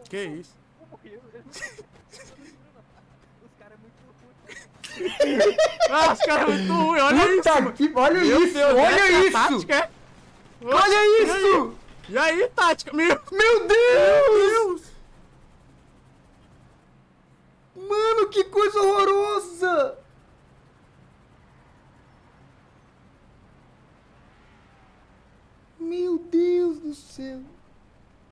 Que isso? Morreu. Os caras é muito ruins. Ah, os caras são muito ruins, olha isso! Puta que... Olha Meu isso! Deus, Olha essa é a isso! tática, é? Olha isso! E aí, tática? Meu Meu Deus! Mano, que coisa horrorosa! Meu Deus do céu!